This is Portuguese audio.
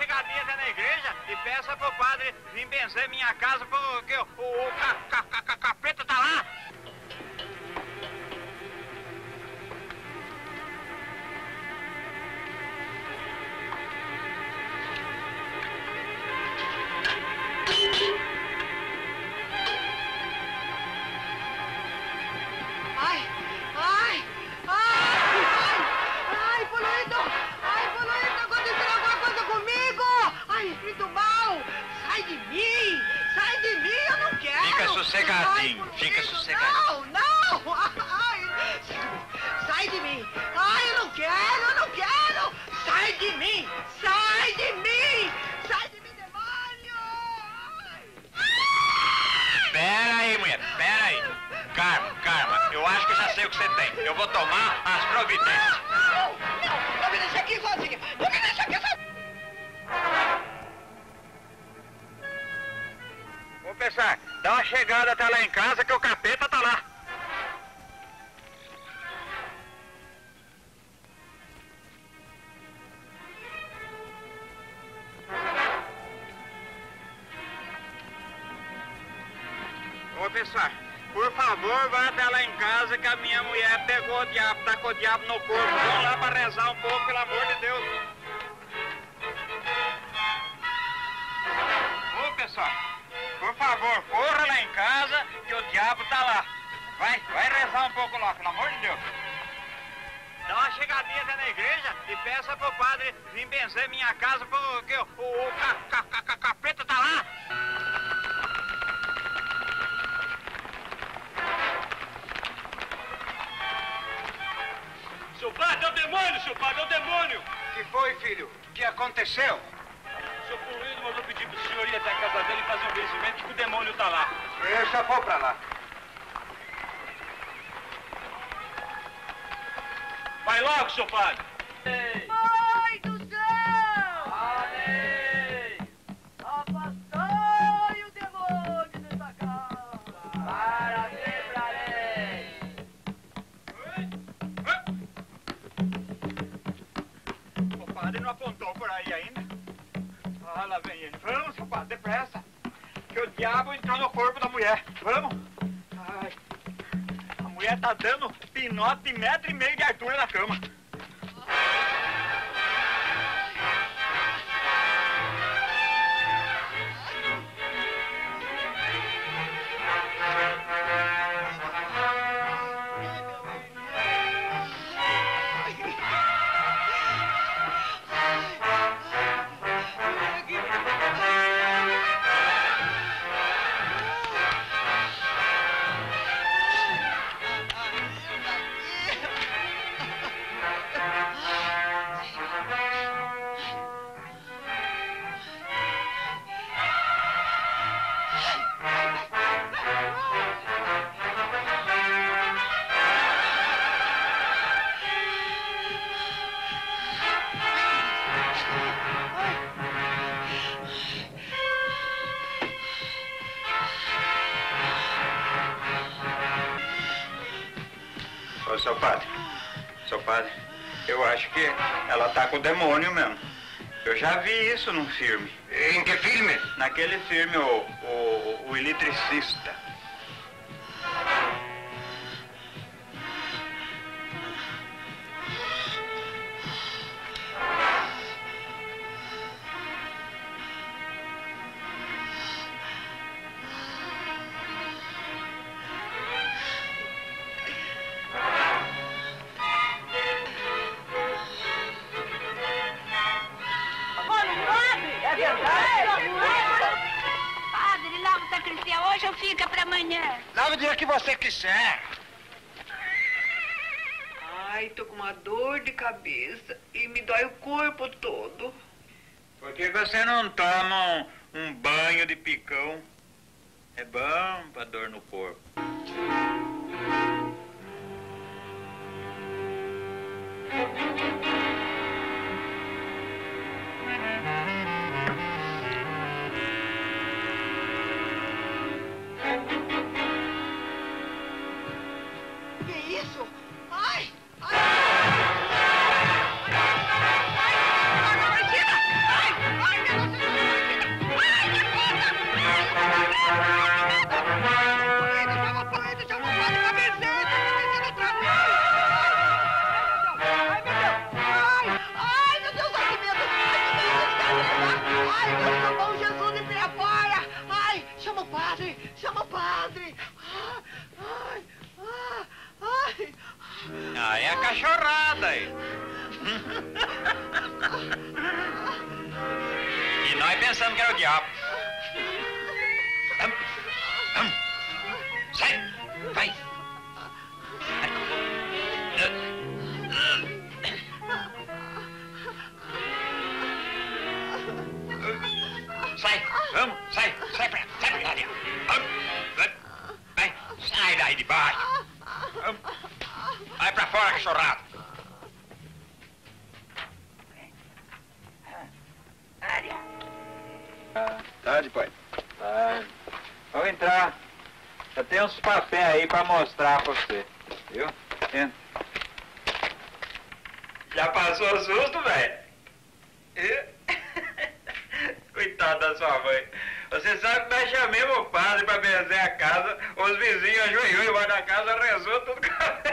chegadinha até na igreja e peça pro padre vir benzer minha casa porque o capeta tá lá. Sossegadinho, fica sossegadinho. Não! Ai, sai de mim! Ai, eu não quero! Sai de mim! Sai de mim, demônio! Pera aí, mulher, pera aí. Carma, eu acho que eu já sei o que você tem. Eu vou tomar as providências. Não me deixa aqui sozinha! Não me deixa aqui sozinha! Ô, pessoal, dá uma chegada até lá em casa que o capeta tá lá. Ô, pessoal, por favor, vá até lá em casa que a minha mulher pegou o diabo, tá com o diabo no corpo. Vamos lá pra rezar um pouco, pelo amor de Deus. Ô, pessoal, por favor, corra lá em casa que o diabo tá lá. Vai rezar um pouco lá, pelo amor de Deus. Dá uma chegadinha até na igreja e peça pro padre vir benzer minha casa porque o capeta tá lá. Seu padre, é o demônio, seu padre, é o demônio! O que foi, filho? O que aconteceu? O seu Poluído mandou pedir pro senhor ir até a casa dele e fazer um vencimento que o demônio tá lá. Eu já vou pra lá. Vai logo, seu padre! Pai do céu! Amém! Afastai o demônio dessa casa! Para sempre, amém! O padre não apontou por aí ainda? Ah, lá vem ele. Vamos, seu padre, depressa. Que o diabo entrou no corpo da mulher. Vamos. Ai. A mulher tá dando pinote de 1,5 metro de altura na cama. Ô, seu padre, eu acho que ela tá com o demônio mesmo. Eu já vi isso num filme. Em que filme? Naquele filme, o Eletricista. Hoje ou fica pra amanhã? Lava o dia que você quiser. Ai, tô com uma dor de cabeça e me dói o corpo todo. Por que você não toma um banho de picão? É bom pra dor no corpo. Ai! cachorrada aí. E nós pensando que era o diabo. Sai! Vai! Sai! Vamos! Sai! Sai pra lá, diabo! Vai! Sai daí de baixo! Vai pra fora, cachorrado! Tarde, pai. Tarde. Vou entrar. Eu tenho uns papéis aí pra mostrar pra você. Viu? Entra. Já passou susto, velho? Coitado da sua mãe. Você sabe que nós chamemos o padre pra benzer a casa, os vizinhos ajoelhou embaixo da casa, rezou tudo com a